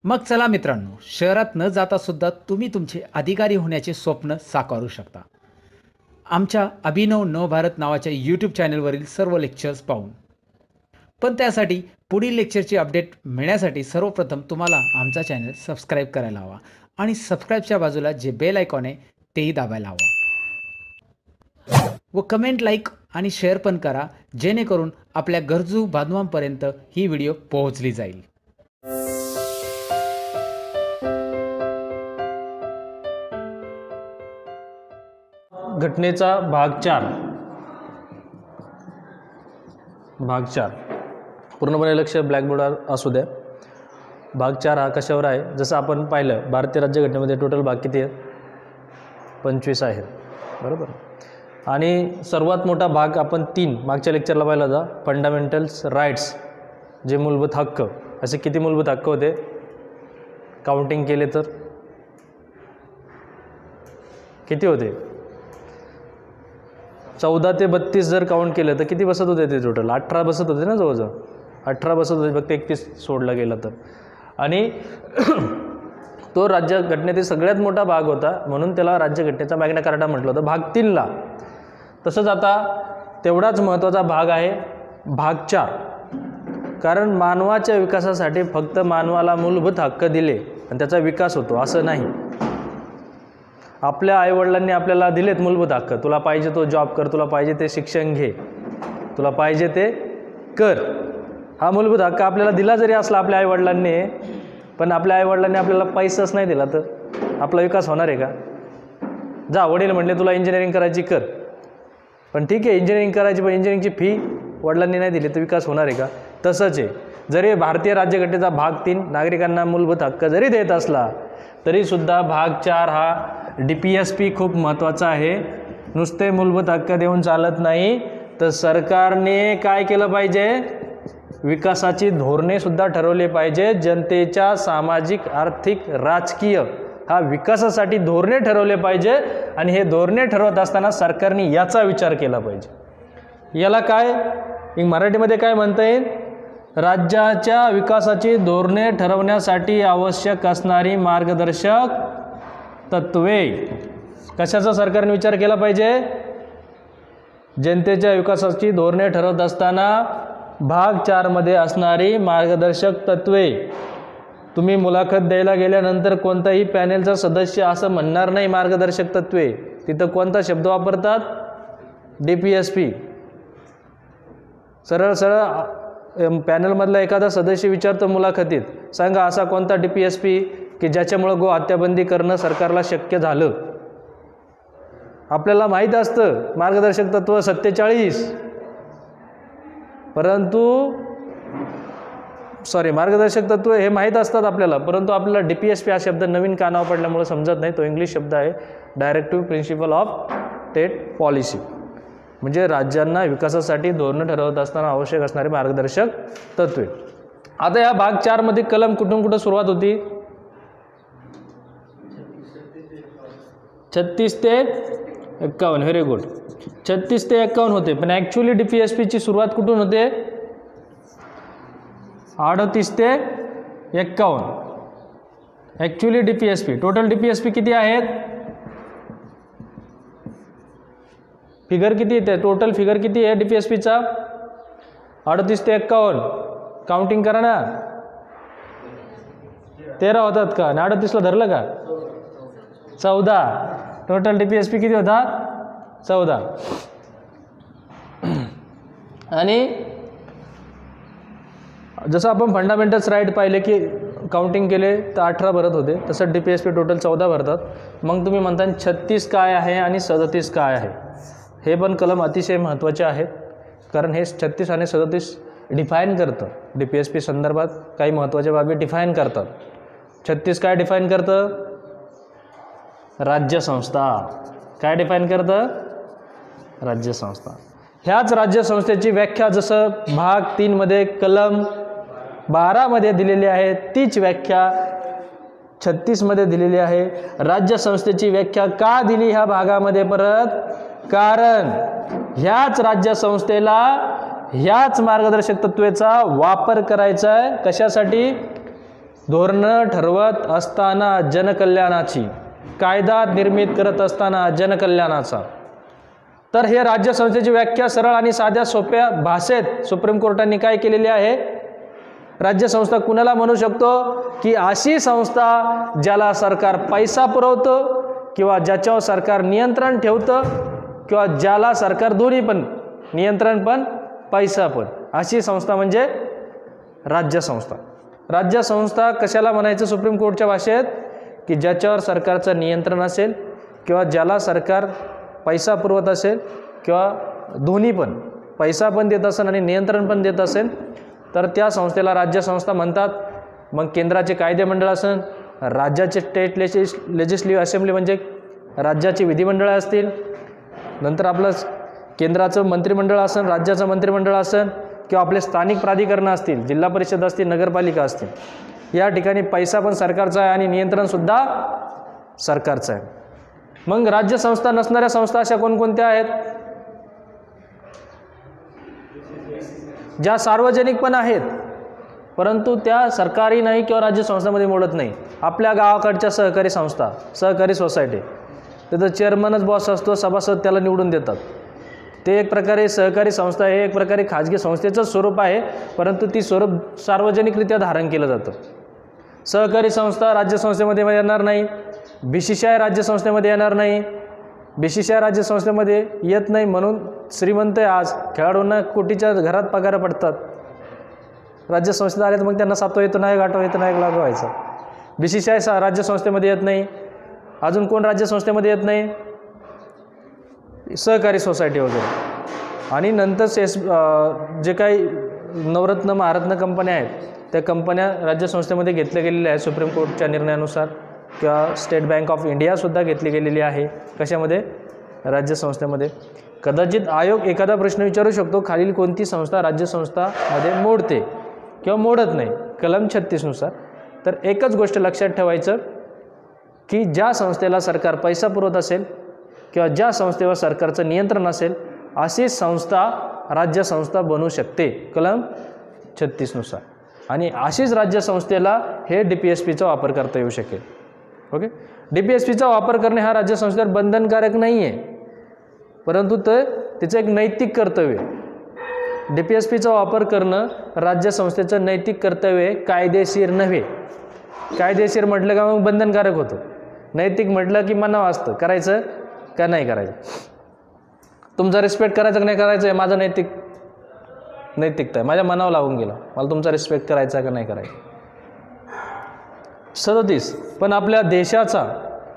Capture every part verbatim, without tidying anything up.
मग चला मित्रांनो, शहरात न जाता सुद्धा तुम्ही तुमचे अधिकारी होण्याचे स्वप्न साकारू शकता आमच्या अभिनव नवभारत नावाच्या यूट्यूब चॅनलवरील सर्व लेक्चर्स पाहून. पण त्यासाठी पुढील लेक्चरची अपडेट मिळण्यासाठी सर्वप्रथम तुम्हाला आमचा चॅनल सबस्क्राईब करायला हवा आणि सबस्क्राईबच्या बाजूला जे बेल आयकॉन आहे तेही दाबायला हवा व कमेंट, लाईक आणि शेअर पण करा, जेणेकरून आपल्या गरजू बांधवांपर्यंत ही व्हिडिओ पोहोचली जाईल. घटनेचा भाग चार भाग चार पूर्णपणे लक्ष ब्लॅकबोर्डवर असू द्या. भाग चार हा कशावर आहे? जसं आपण पाहिलं, भारतीय राज्यघटनेमध्ये टोटल भाग किती आहेत? पंचवीस आहेत, बरोबर. आणि सर्वात मोठा भाग आपण तीन मागच्या लेक्चरला पाहिला होता, फंडामेंटल्स राईट्स, जे मूलभूत हक्क. असे किती मूलभूत हक्क होते काउंटिंग केले तर? किती होते? चौदा ते बत्तीस जर काउंट केलं तर किती बसत होते ते? टोटल अठरा बसत होते ना, जवळजवळ अठरा बसत होते, फक्त एकतीस सोडला गेला तर. आणि तो राज्यघटनेतील सगळ्यात मोठा भाग होता, म्हणून त्याला राज्यघटनेचा मॅग्ना कार्टा म्हटलं होतं भाग तीनला. तसंच आता तेवढाच महत्त्वाचा भाग आहे भाग चार, कारण मानवाच्या विकासासाठी फक्त मानवाला मूलभूत हक्क दिले आणि त्याचा विकास होतो असं नाही. आपल्या आईवडिलांनी आपल्याला दिलेत मूलभूत हक्क, तुला पाहिजे तो जॉब कर, तुला पाहिजे ते शिक्षण घे, तुला पाहिजे ते कर. हा मूलभूत हक्क आपल्याला दिला जरी असला आपल्या आईवडिलांनी, पण आपल्या आईवडिलांनी आपल्याला पैसाच नाही दिला तर आपला विकास होणार आहे का? जा, वडील म्हणले तुला इंजिनिअरिंग करायची कर, पण ठीक आहे इंजिनिअरिंग करायची, पण इंजिनिअरिंगची फी वडिलांनी नाही दिली तर विकास होणार आहे का? तसंच आहे, जरी भारतीय राज्यघटनेचा भाग तीन नागरिकांना मूलभूत हक्क जरी देत असला तरीसुद्धा भाग चार हा डी पी एस पी खूप महत्त्वाचा आहे. नुसते मूलभूत हक्क देऊन चालत नाही, तर सरकारने काय केलं पाहिजे? विकासाची धोरणेसुद्धा ठरवली पाहिजे. जनतेच्या सामाजिक, आर्थिक, राजकीय हा विकासासाठी धोरणे ठरवले पाहिजे. आणि हे धोरणे ठरवत असताना सरकारने याचा विचार केला पाहिजे. याला काय मराठीमध्ये काय म्हणता येईल? राज्याच्या विकासाची धोरणे ठरवण्यासाठी आवश्यक असणारी मार्गदर्शक तत्वे. कशाचा सरकारने विचार केला पाहिजे? जनतेच्या विकासाची धोरणे ठरवत असताना भाग चारमध्ये असणारी मार्गदर्शक तत्वे. तुम्ही मुलाखत द्यायला गेल्यानंतर कोणताही पॅनेलचा सदस्य असं म्हणणार नाही मार्गदर्शक तत्वे. तिथं कोणता शब्द वापरतात? D P S P. सरळ सरळ पॅनलमधला एखादा सदस्य विचारतो मुलाखतीत, सांगा असा कोणता डी पी एस पी की ज्याच्यामुळं गो हत्याबंदी करणं सरकारला शक्य झालं? आपल्याला माहीत असतं मार्गदर्शक तत्व सत्तेचाळीस, परंतु सॉरी मार्गदर्शक तत्व हे माहीत असतात आपल्याला, परंतु आपल्याला डी पी एस पी हा शब्द नवीन कानावर पडल्यामुळे समजत नाही. तो इंग्लिश शब्द आहे, directive principle of state policy, म्हणजे राज्यांना विकासासाठी धोरणं ठरवत असताना आवश्यक असणारे मार्गदर्शक तत्वे. आता या भाग चारमध्ये कलम कुठून कुठं सुरुवात होती? छत्तीस ते एक्कावन्न. Very good. छत्तीस ते एक्कावन्न होते, पण ॲक्च्युली डी पी एस पीची सुरुवात कुठून होते? अडतीस ते एक्कावन्न. Actually D P S P total D P S P किती आहेत? फिगर किती येते? टोटल फिगर किती आहे डी पी एस पीचा? अडतीस ते एक्कावन्न. काउंटिंग करा ना. तेरा होतात का? आणि अडतीसला धरलं का? चौदा. Total D P S P किती होता? चौदा. आणि जसं आपण फंडामेंटल्स राईट पाहिले की काउंटिंग केले तर अठरा भरत होते, तसं D P S P total चौदा भरतात. मग तुम्ही म्हणता छत्तीस काय आहे आणि सदतीस काय आहे? हे पण कलम अतिशय महत्त्वाचे आहेत, कारण हे छत्तीस आणि सदतीस डिफाईन करतं. डी पी एस पी संदर्भात काही महत्त्वाच्या बाबी डिफाईन करतात. छत्तीस काय डिफाईन करतं? राज्यसंस्था. काय डिफाईन करतं? राज्यसंस्था. ह्याच राज्यसंस्थेची व्याख्या जसं भाग तीनमध्ये कलम बारामध्ये दिलेली आहे, तीच व्याख्या छत्तीसमध्ये दिलेली आहे. राज्यसंस्थेची व्याख्या का दिली ह्या भागामध्ये परत? कारण ह्याच राज्यसंस्थेला ह्याच मार्गदर्शक तत्वेचा वापर करायचा आहे. कशासाठी? धोरणं ठरवत असताना जनकल्याणाची, कायदा निर्मित करत असताना जनकल्याणाचा. तर हे राज्यसंस्थेची व्याख्या सरळ आणि साध्या सोप्या भाषेत सुप्रीम कोर्टाने काय केलेली आहे? राज्यसंस्था कुणाला म्हणू शकतो की अशी संस्था ज्याला सरकार पैसा पुरवतं किंवा ज्याच्यावर सरकार नियंत्रण ठेवतं किंवा ज्याला सरकार दोन्ही पण नियंत्रण पण पैसा पण, अशी संस्था म्हणजे राज्यसंस्था. राज्यसंस्था कशाला म्हणायचं सुप्रीम कोर्टच्या भाषेत? की ज्याच्यावर सरकारचं नियंत्रण असेल किंवा ज्याला सरकार पैसा पुरवत असेल किंवा दोन्ही पण, पैसा पण देत असेल आणि नियंत्रण पण देत असेल, तर त्या संस्थेला राज्यसंस्था म्हणतात. मग केंद्राचे कायदे मंडळ असेल, राज्याचे स्टेट लेजिस लेजिस्लेटिव्ह असेंब्ली म्हणजे राज्याची विधिमंडळं असतील, नंतर आपलं केंद्राचं मंत्रिमंडळ असेल, राज्याचं मंत्रिमंडळ असेल किंवा आपले स्थानिक प्राधिकरणं असतील, जिल्हा परिषद असतील, नगरपालिका असतील, या ठिकाणी पैसा पण सरकारचा आहे आणि नियंत्रणसुद्धा सरकारचं आहे. मग राज्यसंस्था नसणाऱ्या संस्था अशा कोणकोणत्या आहेत? ज्या सार्वजनिक पण आहेत परंतु त्या सरकारी नाही किंवा राज्यसंस्थांमध्ये मोडत नाही. आपल्या गावाकडच्या सहकारी संस्था, सहकारी सोसायटी, त्याचा चेअरमनच बॉस असतो, सभासद त्याला निवडून देतात. ते एक प्रकारे सहकारी संस्था आहे, एक प्रकारे खाजगी संस्थेचं स्वरूप आहे, परंतु ती स्वरूप सार्वजनिकरित्या धारण केलं जातं. सहकारी संस्था राज्यसंस्थेमध्ये येणार नाही, बी सी सी आय राज्यसंस्थेमध्ये येणार नाही. बी सी सी आय राज्यसंस्थेमध्ये येत नाही म्हणून श्रीमंत आहे आज, खेळाडूंना कोटीच्या घरात पगार पडतात. राज्यसंस्थेत आले तर मग त्यांना सातवा येतो नाही, आठवा येतो नाही, लागू व्हायचा. बी सी सी आय सा राज्यसंस्थेमध्ये येत नाही. अजून कोण राज्यसंस्थेमध्ये येत नाही? सहकारी सोसायटी वगैरे. आणि नंतर सेस जे काही नवरत्न महारत्न कंपन्या आहेत त्या कंपन्या राज्यसंस्थेमध्ये घेतल्या गेलेल्या आहेत सुप्रीम कोर्टच्या निर्णयानुसार, किंवा स्टेट बँक ऑफ इंडियासुद्धा घेतली गेलेली आहे. कशामध्ये? राज्यसंस्थेमध्ये. कदाचित आयोग एखादा प्रश्न विचारू शकतो, खालील कोणती संस्था राज्यसंस्थामध्ये मोडते किंवा मोडत नाही कलम छत्तीसनुसार. तर एकच गोष्ट लक्षात ठेवायचं की ज्या संस्थेला सरकार पैसा पुरवत असेल किंवा ज्या संस्थेवर सरकारचं नियंत्रण असेल अशी संस्था राज्यसंस्था बनू शकते कलम छत्तीसनुसार. आणि अशीच राज्यसंस्थेला हे डी पी एस पीचा वापर करता येऊ शकेल. ओके. डी पी एस पीचा वापर करणे हा राज्यसंस्थेवर बंधनकारक नाही आहे, परंतु ते तिचं एक नैतिक कर्तव्य. डी पी एस पीचा वापर करणं राज्यसंस्थेचं नैतिक कर्तव्य आहे, कायदेशीर नव्हे. कायदेशीर म्हटलं का मग बंधनकारक होतं, नैतिक म्हटलं की मनावर असतं करायचं का नाही करायचं. तुमचा रिस्पेक्ट करायचं का नाही करायचं आहे माझं नैतिक नैतिकता आहे, माझ्या मनावर लागून गेला, मला तुमचा रिस्पेक्ट करायचा का नाही करायचा. सदतीस. पण आपल्या देशाचा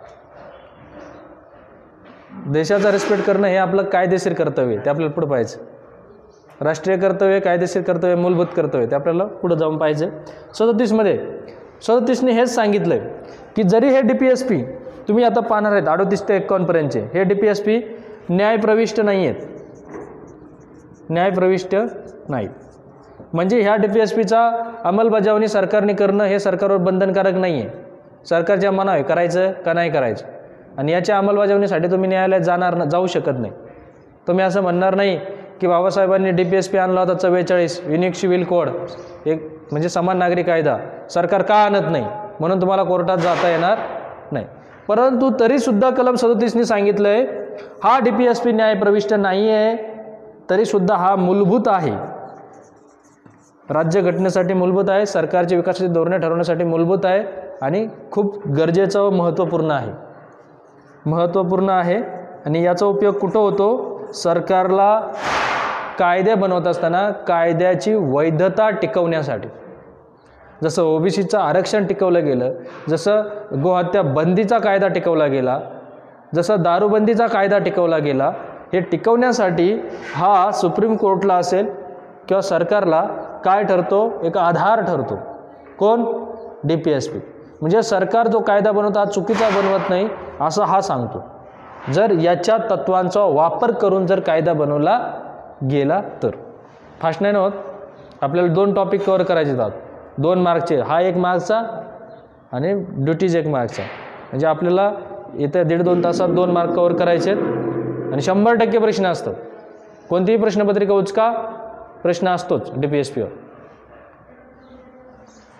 देशाचा रिस्पेक्ट करणं हे आपलं कायदेशीर कर्तव्य आहे, ते आपल्याला पुढं पाहिजे. राष्ट्रीय कर्तव्य, कायदेशीर कर्तव्य, मूलभूत कर्तव्य, ते आपल्याला पुढं जाऊन पाहिजे. सदतीसमध्ये सदतीसने हेच सांगितलं आहे की जरी हे डी पी एस पी तुम्ही आता पाहणार आहेत अडोतीस ते एकावन्नपर्यंतचे, हे डी पी एस पी न्यायप्रविष्ट नाही आहेत, न्यायप्रविष्ट नाहीत. म्हणजे ह्या डी पी एस पीचा अंमलबजावणी सरकारने करणं हे सरकारवर बंधनकारक नाही आहे. सरकारच्या मनावर करायचं का नाही करायचं. आणि याच्या अंमलबजावणीसाठी तुम्ही न्यायालयात जाणार ना जाऊ शकत नाही. तुम्ही असं म्हणणार नाही की बाबासाहेबांनी डी पी एस पी आणला होता चव्वेचाळीस युनिक सिव्हिल कोड, एक म्हणजे समान नागरी कायदा, सरकार का आणत नाही म्हणून तुम्हाला कोर्टात जाता येणार नाही. परंतु तरीसुद्धा कलम सदतीसने सांगितलं आहे हा डी पी एस पी न्यायप्रविष्ट नाही आहे, तरीसुद्धा हा मूलभूत आहे, राज्यघटनेसाठी मूलभूत आहे, सरकारची विकासाची धोरणे ठरवण्यासाठी मूलभूत आहे आणि खूप गरजेचं व महत्त्वपूर्ण आहे. महत्त्वपूर्ण आहे आणि याचा उपयोग कुठं होतो? सरकारला कायदे बनवत असताना कायद्याची वैधता टिकवण्यासाठी. जसं ओबीसीचं आरक्षण टिकवलं गेलं, जसं गोहत्या बंदीचा कायदा टिकवला गेला, जसं दारूबंदीचा कायदा टिकवला गेला, हे टिकवण्यासाठी हा सुप्रीम कोर्टला असेल किंवा सरकारला काय ठरतो? एक आधार ठरतो. कोण? D P S P. म्हणजे सरकार जो कायदा बनवतो हा चुकीचा बनवत नाही असं हा सांगतो. जर याच्या तत्वांचा वापर करून जर कायदा बनवला गेला तर. फास्ट नाही होत, आपल्याला दोन टॉपिक कवर करायचे आहेत, दोन मार्कचे, हा एक मार्कचा आणि ड्युटीज एक मार्कचा. म्हणजे आपल्याला येत्या दीड दोन तासात दोन मार्क कवर करायचे आहेत आणि शंभर टक्के प्रश्न असतात. कोणतीही प्रश्नपत्रिका उचका, प्रश्न असतोच डी पी एस पीवर.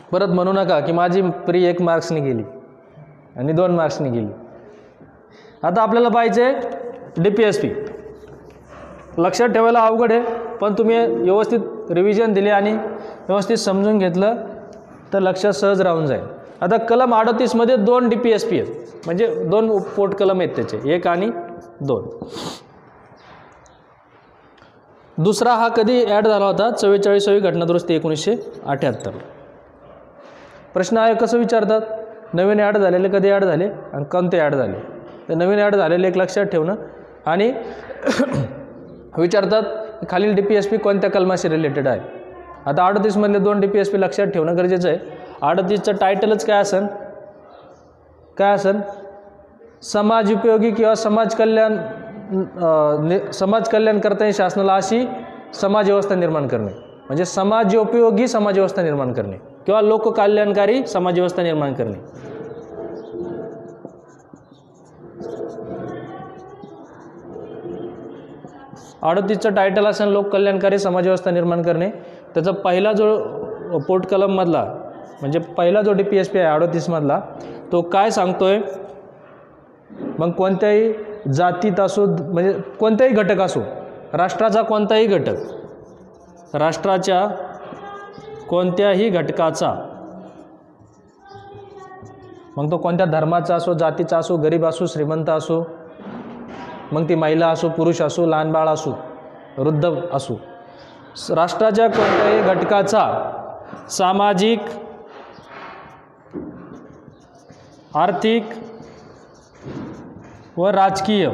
परत म्हणू नका की माझी प्री एक मार्क्सनी गेली आणि दोन मार्क्सनी गेली. आता आपल्याला पाहिजे डी पी एस पी. लक्षात ठेवायला अवघड आहे, पण तुम्ही व्यवस्थित रिव्हिजन दिले आणि व्यवस्थित समजून घेतलं तर लक्षात सहज राहून जाईल. आता कलम अडतीसमध्ये दोन डी पी एस पी आहेत, म्हणजे दोन पोट कलम आहेत त्याचे, एक आणि दोन. दुसरा हा कधी ॲड झाला होता? चव्वेचाळीसावी घटनादुरुस्ती एकोणीसशे अठ्ठ्याहत्तर. प्रश्न आहे कसं विचारतात, नवीन ॲड झालेले कधी ॲड झाले आणि कोणते ॲड झाले. तर नवीन ॲड झालेले एक लक्षात ठेवणं आणि विचारतात खालील डी पी एस पी कोणत्या कलमाशी रिलेटेड आहे. आता अडतीसमधले दोन डी पी एस पी लक्षात ठेवणं गरजेचं आहे. अडतीसचं टायटलच काय असन, काय असन, समाज उपयोगी किंवा समाज कल्याण समाज कल्याणकर्ता शासनाला अशी समाज व्यवस्था निर्माण करणे, म्हणजे समाजोपयोगी समाज व्यवस्था निर्माण करणे किंवा लोककल्याणकारी समाज व्यवस्था निर्माण करणे. अडतीसचं टायटल असेल लोककल्याणकारी समाजव्यवस्था निर्माण करणे. त्याचा पहिला जो पोट कलममधला म्हणजे पहिला जो डी पी एस पी आहे अडतीसमधला, तो काय सांगतोय, मग कोणत्याही जातीत असो, म्हणजे कोणताही घटक असो, राष्ट्राचा कोणताही घटक, राष्ट्राच्या कोणत्याही घटकाचा, मग तो कोणत्या धर्माचा असो, जातीचा असो, गरीब असो, श्रीमंत असो, मग ती महिला असो, पुरुष असो, लहान बाळ असो, वृद्ध असो, राष्ट्राच्या कोणत्याही घटकाचा सामाजिक, आर्थिक व राजकीय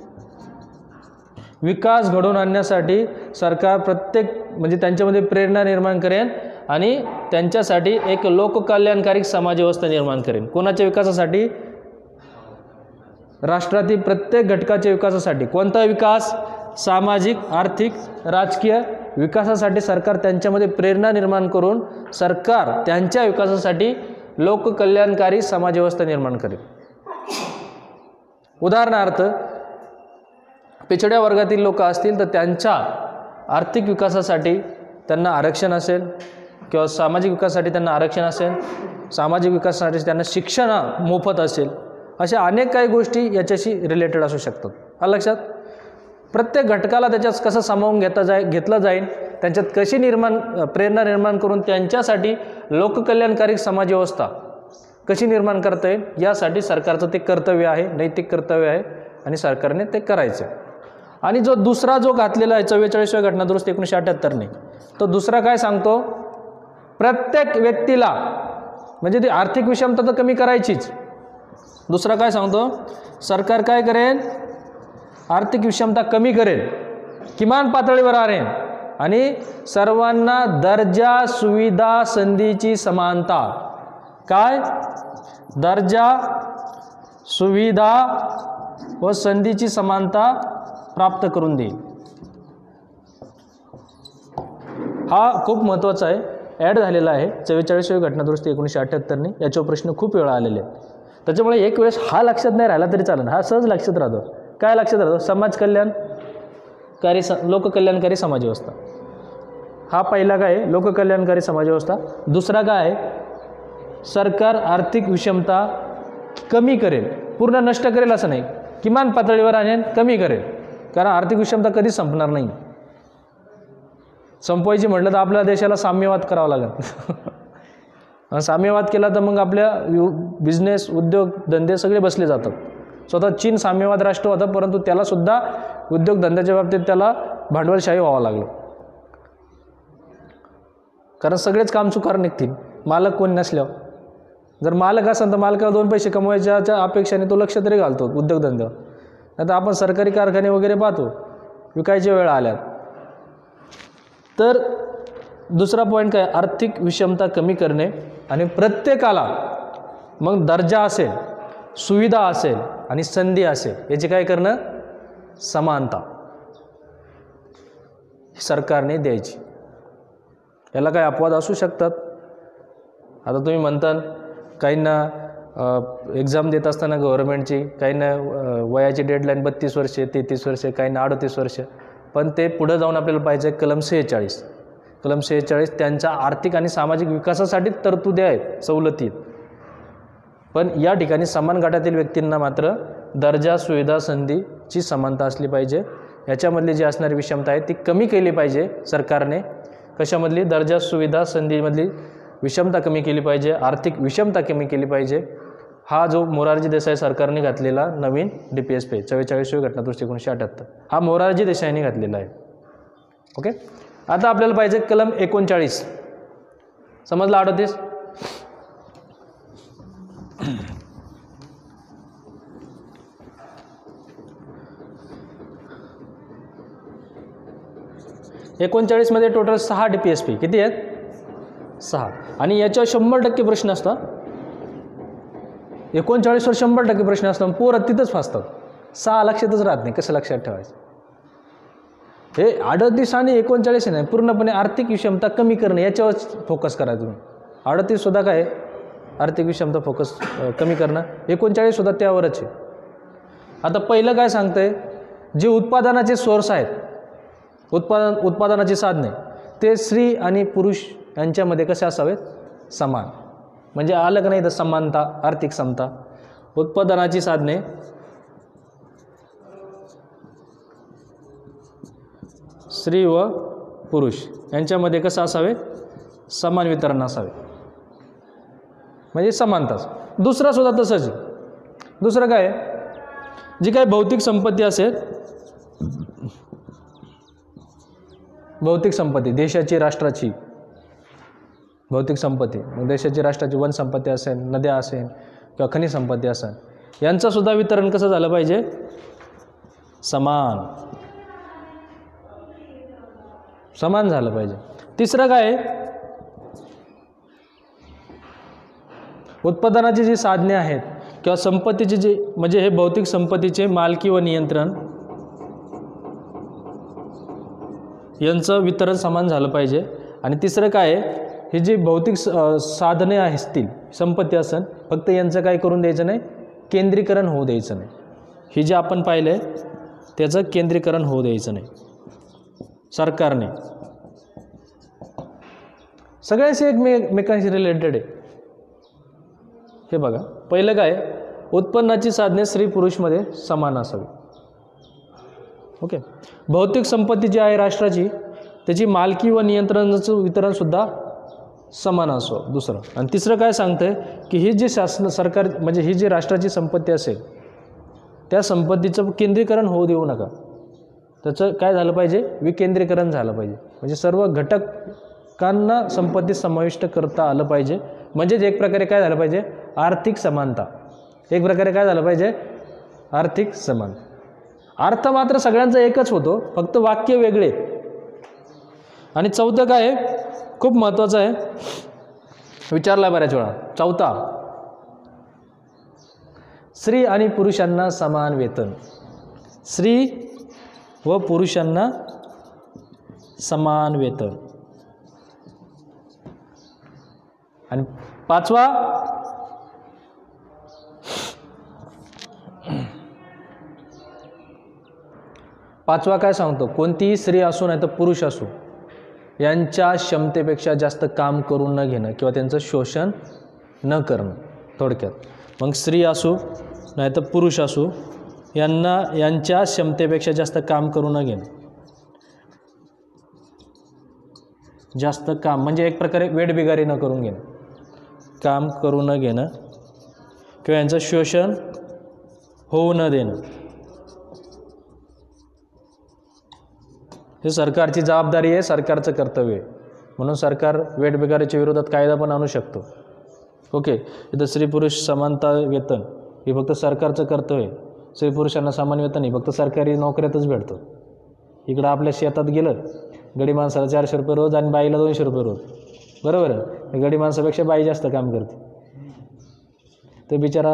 विकास घडवून आणण्यासाठी सरकार प्रत्येक म्हणजे त्यांच्यामध्ये प्रेरणा निर्माण करेन आणि त्यांच्यासाठी एक लोककल्याणकारी समाजव्यवस्था निर्माण करेन. कोणाच्या विकासासाठी? राष्ट्रातील प्रत्येक घटकाच्या विकासासाठी. कोणता विकास? सामाजिक, आर्थिक, राजकीय विकासासाठी सरकार त्यांच्यामध्ये प्रेरणा निर्माण करून सरकार त्यांच्या विकासासाठी लोककल्याणकारी समाजव्यवस्था निर्माण करेल. उदाहरणार्थ पिछड्या वर्गातील लोक असतील तर त्यांच्या आर्थिक विकासासाठी त्यांना आरक्षण असेल किंवा सामाजिक विकासासाठी त्यांना आरक्षण असेल, सामाजिक विकासासाठी त्यांना शिक्षण मोफत असेल, अशा अनेक काही गोष्टी याच्याशी रिलेटेड असू शकतात. आलं लक्षात? प्रत्येक घटकाला त्याच्यात कसं सामावून घेता जाय घेतलं जाईल, त्यांच्यात कशी निर्माण प्रेरणा निर्माण करून त्यांच्यासाठी लोककल्याणकारी समाजव्यवस्था कशी निर्माण करता येईल, यासाठी सरकारचं ते कर्तव्य आहे, नैतिक कर्तव्य आहे आणि सरकारने ते करायचं. आणि जो दुसरा जो घातलेला आहे चव्वेचाळीसव्या घटनादुरुस्ती एकोणीसशे अठ्ठ्याहत्तरने, तो दुसरा काय सांगतो? प्रत्येक व्यक्तीला, म्हणजे ती आर्थिक विषमता तर कमी करायचीच. दुसरा काय सांगतो? सरकार काय करेन? आर्थिक विषमता कमी करेल, किमान पातळीवर आणेल आणि सर्वांना दर्जा, सुविधा, संधीची समानता. काय? दर्जा, सुविधा व संधीची समानता प्राप्त करून देईल. हा खूप महत्त्वाचा आहे, ॲड झालेला आहे चव्वेचाळीसवी घटनादुरुस्ती एकोणीसशे अठ्ठ्याहत्तरने. याच्यावर प्रश्न खूप वेळा आलेले आहेत. त्याच्यामुळे एक वेळेस हा लक्षात नाही राहिला तरी चालेल, हा सहज लक्षात राहतो. काय लक्षात राहतो? समाज कल्याणकारी स लोककल्याणकारी समाजव्यवस्था. हा पहिला काय आहे? लोककल्याणकारी समाजव्यवस्था. दुसरा काय आहे? सरकार आर्थिक विषमता कमी करेल, पूर्ण नष्ट करेल असं नाही, किमान पातळीवर आणेल, कमी करेल. कारण आर्थिक विषमता कधीच संपणार नाही. संपवायची म्हटलं तर आपल्या देशाला साम्यवाद करावा लागेल. साम्यवाद केला तर मग आपल्या बिझनेस, उद्योग, धंदे सगळे बसले जातात. स्वतः चीन साम्यवाद राष्ट्र होता, परंतु त्यालासुद्धा उद्योगधंद्याच्या बाबतीत त्याला भांडवलशाही व्हावं लागलं. कारण सगळेच कामचुकार निघतील मालक कोण नसल्यावर. जर मालक असेल तर मालकाला दोन पैसे कमवायच्या अपेक्षाने तो लक्ष तरी घालतो उद्योगधंद्यावर. आता आपण सरकारी कारखाने वगैरे पाहतो, विकायच्या वेळा आल्यात. तर दुसरा पॉईंट काय? आर्थिक विषमता कमी करणे आणि प्रत्येकाला मग दर्जा असेल, सुविधा असेल आणि संधी असेल, याची काय करणं? समानता सरकारने द्यायची. याला काय अपवाद असू शकतात. आता तुम्ही म्हणताल काहींना एक्झाम देत असताना गव्हर्नमेंटची, काहींना वयाची डेडलाईन बत्तीस वर्षे, तेहतीस वर्षे, काहींना अडतीस वर्ष, पण ते पुढं जाऊन आपल्याला पाहिजे कलम सेहेचाळीस. कलम शेहेचाळीस त्यांच्या आर्थिक आणि सामाजिक विकासासाठी तरतुदी आहेत, सवलती आहेत. पण या ठिकाणी समान गटातील व्यक्तींना मात्र दर्जा, सुविधा, संधीची समानता असली पाहिजे. याच्यामधली जी असणारी विषमता आहे ती कमी केली पाहिजे सरकारने. कशामधली? दर्जा, सुविधा, संधीमधली विषमता कमी केली पाहिजे, आर्थिक विषमता कमी केली पाहिजे. हा जो मोरारजी देसाई सरकारने घातलेला नवीन डी पी एस पी चव्वेचाळीसवी घटना दुरुस्ती एकोणीसशे अठ्ठ्याहत्तर हा मोरारजी देसाईंनी घातलेला आहे. ओके. आता आपल्याला पाहिजे कलम एकोणचाळीस. समजलं अडतीस? एकोणचाळीसमध्ये टोटल सहा डी पी एस पी किती आहेत? सहा. आणि याच्यावर शंभर टक्के प्रश्न असतात. एकोणचाळीसवर शंभर टक्के प्रश्न असतात, पोरं तिथंच फासतात. सहा लक्षातच राहत नाही, कसं लक्षात ठेवायचं? हे अडतीस आणि एकोणचाळीस नाही, पूर्णपणे आर्थिक विषमता कमी करणं याच्यावर फोकस करायचं तुम्ही. अडतीससुद्धा काय आर्थिक विषमता फोकस कमी करणं, एकोणचाळीससुद्धा त्यावरच आहे. आता पहिलं काय सांगतंय, जे उत्पादनाचे सोर्स आहेत, उत्पादन उत्पादनाची साधने ते स्त्री आणि पुरुष यांच्यामध्ये कसे असावेत? समान. म्हणजे आलं का नाही तर समानता, आर्थिक समता. उत्पादनाची साधने स्त्री व पुरुष यांच्यामध्ये कसं असावे? समान वितरण असावे, म्हणजे समानताच. दुसरा सुद्धा तसंच आहे. दुसरं काय, जी काही भौतिक संपत्ती असेल, भौतिक संपत्ती देशाची, राष्ट्राची भौतिक संपत्ती, मग देशाची, राष्ट्राची वन संपत्ती असेल, नद्या असेल किंवा खनिज संपत्ती असेल, यांचंसुद्धा वितरण कसं झालं पाहिजे? समान, समान झालं पाहिजे. तिसरं काय, उत्पादनाची जी साधने आहेत किंवा संपत्तीची जी, म्हणजे हे भौतिक संपत्तीचे मालकी व नियंत्रण यांचं वितरण समान झालं पाहिजे. आणि तिसरं काय, हे जे भौतिक साधने असतील, संपत्ती असेल, फक्त यांचं काय करून द्यायचं नाही, केंद्रीकरण होऊ द्यायचं नाही. हे जे आपण पाहिलं आहे त्याचं केंद्रीकरण होऊ द्यायचं नाही सरकारने. सगळ्यांशी एकमेकांशी रिलेटेड आहे. हे बघा, पहिलं काय, उत्पन्नाची साधने स्त्री पुरुषमध्ये समान असावी. ओके. भौतिक संपत्ती जी आहे राष्ट्राची, त्याची मालकी व नियंत्रणाचं वितरणसुद्धा समान असो. दुसरं. आणि तिसरं काय सांगतंय की ही जी शासन सरकार, म्हणजे ही जी राष्ट्राची संपत्ती असेल त्या संपत्तीचं केंद्रीकरण होऊ देऊ नका. त्याचं काय झालं पाहिजे? विकेंद्रीकरण झालं पाहिजे. म्हणजे सर्व घटकांना संपत्तीत समाविष्ट करता आलं पाहिजे. म्हणजेच एक प्रकारे काय झालं पाहिजे? आर्थिक समानता. एक प्रकारे काय झालं पाहिजे? आर्थिक समानता. अर्थ मात्र सगळ्यांचा एकच होतो, फक्त वाक्य वेगळे. आणि चौथं काय आहे, खूप महत्त्वाचं आहे, विचारला बऱ्याच वेळा. चौथा, स्त्री आणि पुरुषांना समान वेतन. स्त्री व पुरुषांना समान वेतन. आणि पाचवा, पाचवा काय सांगतो, कोणतीही स्त्री असो नाही तर पुरुष असो यांच्या क्षमतेपेक्षा जास्त काम करून न घेणं किंवा त्यांचं शोषण न करणं. थोडक्यात मग स्त्री असो नाही तर पुरुष असो यांना यांच्या क्षमतेपेक्षा जास्त काम करू न घेणं. जास्त काम म्हणजे एक प्रकारे वेठबिगारी न करून घेणं, काम करू न घेणं किंवा यांचं शोषण होऊ न देणं. हे सरकारची जबाबदारी आहे, सरकारचं कर्तव्य आहे. म्हणून सरकार वेठबिगारीच्या विरोधात कायदा पण आणू शकतो. ओके. इथं स्त्री पुरुष समानता वेतन हे फक्त सरकारचं कर्तव्य आहे. स्त्री पुरुषांना समान वेतन हे फक्त सरकारी नोकऱ्यातच भेटतं. इकडं आपल्या शेतात गेलं, गडी माणसाला चारशे रुपये रोज आणि बाईला दोनशे रुपये रोज. बरोबर आहे. गडी माणसापेक्षा बाई जास्त काम करते. ते बिचारा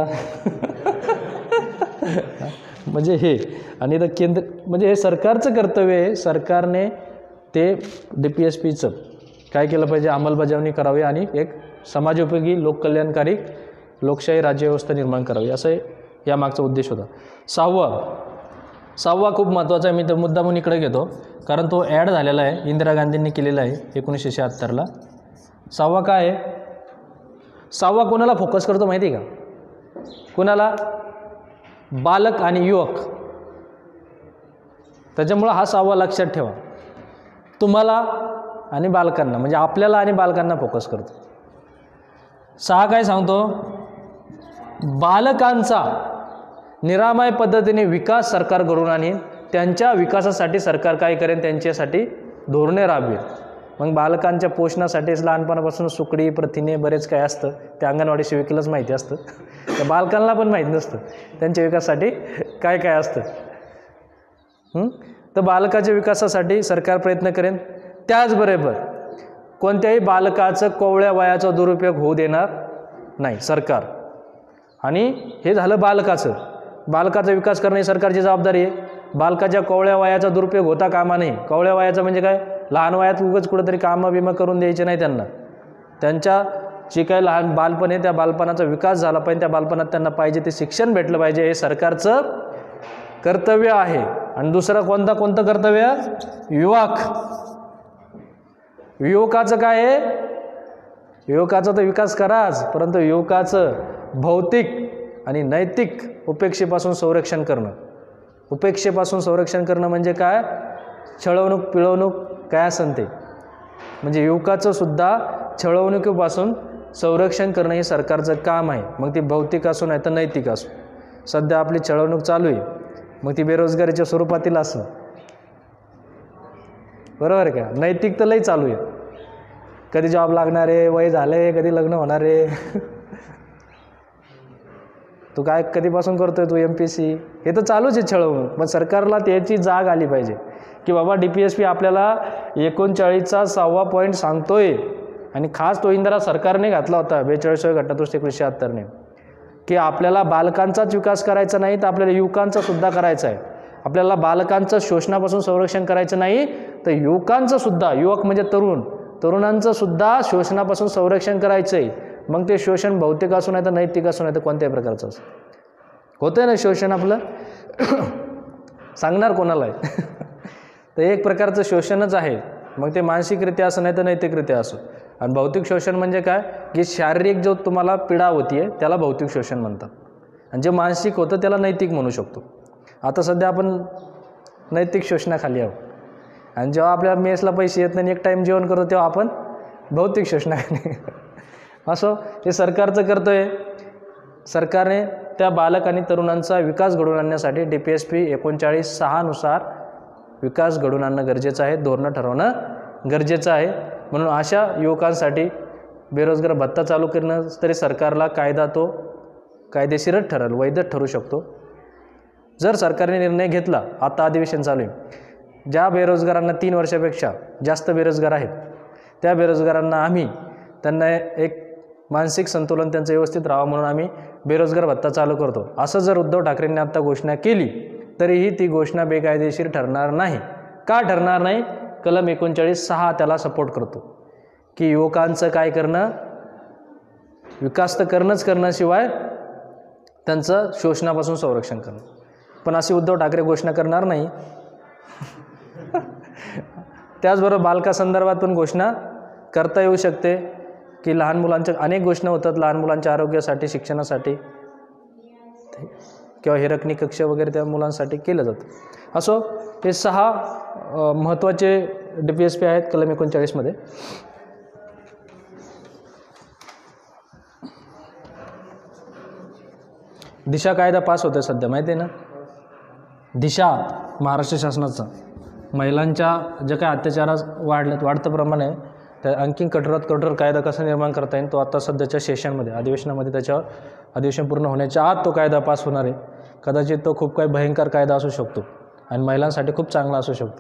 म्हणजे हे. आणि इथं केंद्र म्हणजे हे सरकारचं कर्तव्य आहे. सरकारने ते डी पी एस पीचं काय केलं पाहिजे? अंमलबजावणी करावी आणि एक समाजोपयोगी लोककल्याणकारी लोकशाही राज्यव्यवस्था निर्माण करावी, असं या मागचा उद्देश होता. सहावा, सहावा खूप महत्त्वाचा आहे. मी तर मुद्दा म्हणून इकडे घेतो. कारण तो ॲड झालेला आहे, इंदिरा गांधींनी केलेला आहे एकोणीसशे शहात्तरला. सहावा काय आहे? सहावा कोणाला फोकस करतो माहिती आहे का? कोणाला? बालक आणि युवक. त्याच्यामुळं हा सहावा लक्षात ठेवा. तुम्हाला आणि बालकांना, म्हणजे आपल्याला आणि बालकांना फोकस करतो. सहा काय सांगतो? बालकांचा निरामय पद्धतीने विकास सरकार घडवून आणीन. त्यांच्या विकासासाठी सरकार काय करेन? त्यांच्यासाठी धोरणे राबवेल. मग बालकांच्या पोषणासाठीच लहानपणापासून सुकडी, प्रथिने बरेच काय असतं, ते अंगणवाडी सेविकेलाच माहिती असतं, त्या बालकांना पण माहीत नसतं त्यांच्या विकासासाठी काय काय असतं. तर बालकाच्या विकासासाठी सरकार प्रयत्न करेन. त्याचबरोबर कोणत्याही बालकाचं कोवळ्या वयाचा दुरुपयोग होऊ देणार नाही सरकार. आणि हे झालं बालकाचं. बालकाचा विकास करणे ही सरकारची जबाबदारी आहे. बालकाच्या कोवळ्या वयाचा दुरुपयोग होता कामा नये. कोवळ्या वयाचा म्हणजे काय? लहान वयात उगाच कुठंतरी कामं बिमं करून द्यायचे नाही त्यांना. त्यांच्या जे काही लहान बालपण आहे त्या बालपणाचा विकास झाला पाहिजे, त्या बालपणात त्यांना पाहिजे ते शिक्षण भेटलं पाहिजे, हे सरकारचं कर्तव्य आहे. आणि दुसरं कोणतं कोणतं कर्तव्य? युवक. युवकाचं काय आहे? युवकाचा तर विकास कराच, परंतु युवकाचं भौतिक आणि नैतिक उपेक्षेपासून संरक्षण करणं. उपेक्षेपासून संरक्षण करणं म्हणजे काय? छळवणूक पिळवणूक काय असेल ते, म्हणजे युवकाचं सुद्धा छळवणुकीपासून संरक्षण करणं हे सरकारचं काम आहे. मग ती भौतिक असो नाही तर नैतिक असो. सध्या आपली छळवणूक चालू आहे, मग ती बेरोजगारीच्या स्वरूपातील असं, बरोबर का? नैतिक तर लई चालू आहे. कधी जॉब लागणार आहे, वय झाले, कधी लग्न होणार आहे, तू काय कधीपासून करतोय तू एम पी सी, हे तर चालूच आहे छळवणूक. मग सरकारला त्याची जाग आली पाहिजे की बाबा डी पी एस पी आपल्याला एकोणचाळीसचा सहावा पॉईंट सांगतोय. आणि खास तो इंदिरा सरकारने घातला होता बेचाळीसाव्या घटनादुरुस्ती एकोणीसशे शहात्तरने, की आपल्याला बालकांचाच विकास करायचा नाही तर आपल्याला युवकांचा सुद्धा करायचा आहे. आपल्याला बालकांचं शोषणापासून संरक्षण करायचं नाही तर युवकांचं सुद्धा, युवक म्हणजे तरुण, तरुणांचं सुद्धा शोषणापासून संरक्षण करायचं आहे. मग ते शोषण भौतिक असू नाही तर नैतिक असू नाही तर कोणत्याही प्रकारचं असं होतं आहे ना शोषण आपलं. सांगणार कोणाला आहे? तर एक प्रकारचं शोषणच आहे. मग ते मानसिकरित्या असं नाही तर नैतिकरित्या असो. आणि भौतिक शोषण म्हणजे काय? की शारीरिक जो तुम्हाला पीडा होती आहे त्याला भौतिक शोषण म्हणतात, आणि जे मानसिक होतं त्याला नैतिक म्हणू शकतो. आता सध्या आपण नैतिक शोषणाखाली आहोत. आणि जेव्हा आपल्याला मेसला पैसे येत नाही एक टाईम जेवण करतो तेव्हा आपण भौतिक शोषणाखाली. असो, हे सरकारचं कर्तव्य. सरकारने त्या बालक आणि तरुणांचा विकास घडवून आणण्यासाठी डी पी एस पी एकोणचाळीस सहानुसार विकास घडवून आणणं गरजेचं आहे, धोरणं ठरवणं गरजेचं आहे. म्हणून अशा युवकांसाठी बेरोजगार भत्ता चालू करणं तरी सरकारला कायदा तो कायदेशीरच ठरेल, वैध ठरू शकतो. जर सरकारने निर्णय घेतला, आता अधिवेशन चालू आहे, ज्या बेरोजगारांना तीन वर्षापेक्षा जास्त बेरोजगार आहेत त्या बेरोजगारांना आम्ही त्यांना एक मानसिक संतुलन त्यांचं व्यवस्थित राहावं म्हणून आम्ही बेरोजगार भत्ता चालू करतो. असं जर उद्धव ठाकरेंनी आत्ता घोषणा केली तरीही ती घोषणा बेकायदेशीर ठरणार नाही. का ठरणार नाही? कलम एकोणचाळीस सहा त्याला सपोर्ट करतो की युवकांचं काय करणं, विकास तर करणंच करणं, शिवाय त्यांचं शोषणापासून संरक्षण करणं. पण अशी उद्धव ठाकरे घोषणा करणार नाही. त्याचबरोबर बालकासंदर्भात पण घोषणा करता येऊ शकते की लहान मुलांच्या अनेक घोषणा होतात लहान मुलांच्या आरोग्यासाठी, शिक्षणासाठी, किंवा हिरकणी कक्ष वगैरे त्या मुलांसाठी केलं जातं. असो, हे सहा महत्त्वाचे डी पी एस पी आहेत कलम एकोणचाळीसमध्ये. दिशा कायदा पास होतोय सध्या, माहिती आहे ना? दिशा महाराष्ट्र शासनाचा महिलांच्या जे काही अत्याचारास वाढलेत वाढतं प्रमाण आहे त्या आणखीन कठोरात कठोर कायदा कसा निर्माण करता येईल तो आता सध्याच्या सेशनमध्ये अधिवेशनामध्ये त्याच्यावर अधिवेशन पूर्ण होण्याच्या आत तो कायदा पास होणार आहे. कदाचित तो खूप काही भयंकर कायदा असू शकतो आणि महिलांसाठी खूप चांगला असू शकतो.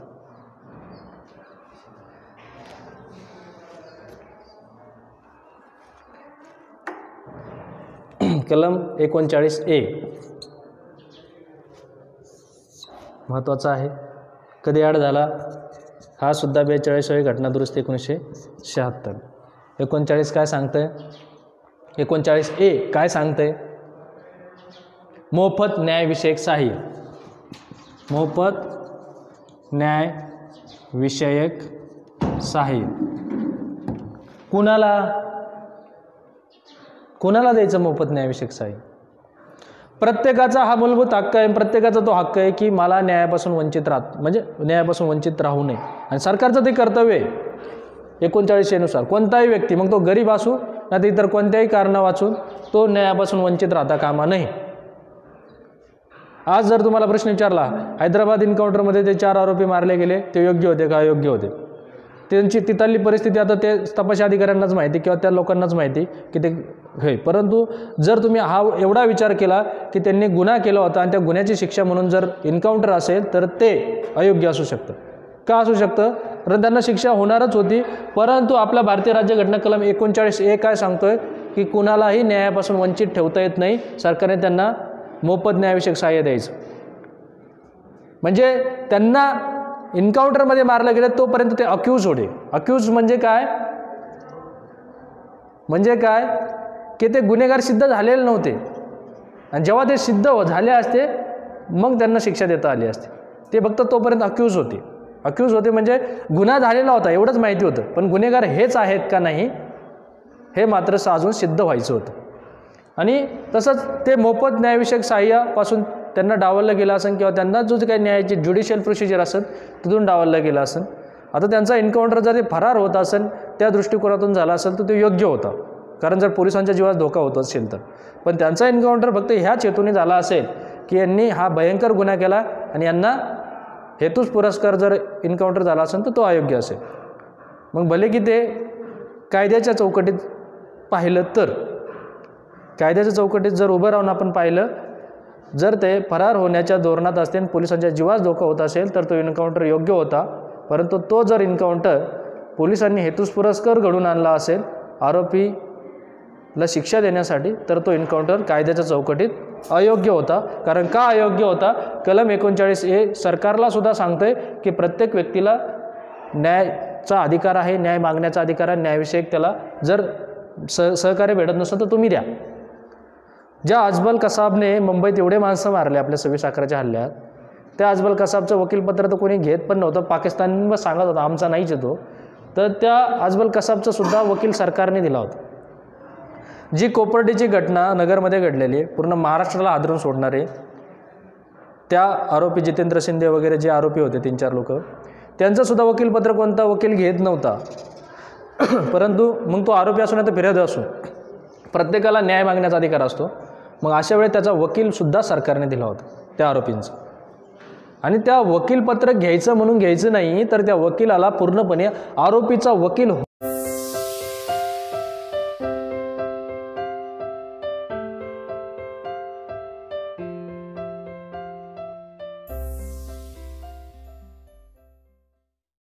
कलम एकोणचाळीस ए महत्त्वाचा आहे. कधी ॲड झाला? हा सुद्धा बेचाळीसावी घटना दुरुस्ती एकोणीसशे शहात्तर. एकोणचाळीस काय सांगतंय? एकोणचाळीस ए काय सांगतंय? मोफत न्यायविषयक सहाय्य. मोफत न्याय विषयक सहाय्य कुणाला कुणाला द्यायचं मोफत न्यायविषयक सहाय्य? प्रत्येकाचा हा मूलभूत हक्क आहे. प्रत्येकाचा तो हक्क आहे की मला न्यायापासून वंचित राहत म्हणजे न्यायापासून वंचित राहू नये. आणि सरकारचं ते कर्तव्य आहे एकोणचाळीसशेनुसार. कोणताही व्यक्ती मग तो गरीब असू ना तर इतर कोणत्याही कारणं वाचून तो न्यायापासून वंचित राहता कामा नये. आज जर तुम्हाला प्रश्न विचारला हैदराबाद एन्काउंटरमध्ये ते चार आरोपी मारले गेले ते योग्य होते का अयोग्य होते, त्यांची तिथली परिस्थिती आता ते तपास अधिकाऱ्यांनाच माहिती किंवा त्या लोकांनाच माहिती की ते होय. परंतु जर तुम्ही हा एवढा विचार केला की त्यांनी गुन्हा केला होता आणि त्या गुन्ह्याची शिक्षा म्हणून जर एन्काउंटर असेल तर ते अयोग्य असू शकतं. का असू शकतं? कारण त्यांना शिक्षा होणारच होती. परंतु आपला भारतीय राज्यघटना कलम एकोणचाळीस ए काय सांगतोय की कुणालाही न्यायापासून वंचित ठेवता येत नाही. सरकारने त्यांना मोफत न्यायविषयक सहाय्य द्यायचं. म्हणजे त्यांना एन्काउंटरमध्ये मारलं गेलं तोपर्यंत ते अक्यूज होते. अक्यूज म्हणजे काय? म्हणजे काय की ते गुन्हेगार सिद्ध झालेले नव्हते आणि जेव्हा ते सिद्ध हो झाले असते मग त्यांना शिक्षा देता आली असते. ते फक्त तोपर्यंत अक्यूज होते. अक्यूज होते म्हणजे गुन्हा झालेला होता एवढंच माहिती होतं, पण गुन्हेगार हेच आहेत का नाही हे मात्र अजून सिद्ध व्हायचं होतं. आणि तसंच ते मोफत न्यायविषयक सहाय्यापासून त्यांना डावललं गेलं असेल किंवा त्यांना जो काही न्यायाची ज्युडिशियल प्रोसिजर असेल तिथून डावललं गेलं असेल. आता त्यांचा एन्काउंटर जर ते फरार होत असेल त्या दृष्टिकोनातून झाला असेल तर ते योग्य होता, कारण जर पोलिसांच्या जीवास धोका होत असेल तर. पण त्यांचा एन्काउंटर फक्त ह्याच हेतूने झाला असेल की यांनी हा भयंकर गुन्हा केला आणि यांना हेतूच पुरस्कार जर एन्काउंटर झाला असेल तर तो अयोग्य असेल. मग भले की ते कायद्याच्या चौकटीत पाहिलं तर कायद्याच्या चौकटीत जर उभं राहून आपण पाहिलं जर ते फरार होण्याच्या धोरणात असतील पोलिसांच्या जीवास धोका होत असेल तर तो एन्काउंटर योग्य होता. परंतु तो जर एन्काउंटर पोलिसांनी हेतूस पुरस्कार घडून आणला असेल आरोपीला शिक्षा देण्यासाठी तर तो एन्काउंटर कायद्याच्या चौकटीत अयोग्य होता. कारण का अयोग्य होता? कलम एकोणचाळीस ए सरकारला सुद्धा सांगतोय की प्रत्येक व्यक्तीला न्यायाचा अधिकार आहे, न्याय मागण्याचा अधिकार आहे. न्यायविषयक त्याला जर सह सहकार्य भेटत नसेल तर तुम्ही द्या. ज्या अजबल कसाबने मुंबईत एवढे माणसं मारले आपल्या सव्वीस अकराच्या हल्ल्यात, त्या अजबल कसाबचं वकीलपत्र तर कोणी घेत पण नव्हतं. पाकिस्तान सांगत होता आमचा नाहीच येतो. तर त्या अजबल कसाबचा सुद्धा वकील सरकारने दिला होता. जी कोपर्डीची घटना नगरमध्ये घडलेली पूर्ण महाराष्ट्राला हादरून सोडणारे त्या आरोपी जितेंद्र शिंदे वगैरे जे आरोपी होते तीन चार लोक त्यांचंसुद्धा वकीलपत्र कोणता वकील घेत नव्हता. परंतु मग तो आरोपी असो नाही तर फिर्यादी असो प्रत्येकाला न्याय मागण्याचा अधिकार असतो. मग अशा वेळी त्याचा वकीलसुद्धा सरकारने दिला होता त्या आरोपींचा. आणि त्या वकीलपत्र घ्यायचं म्हणून घ्यायचं नाही तर त्या वकिलाला पूर्णपणे आरोपीचा वकील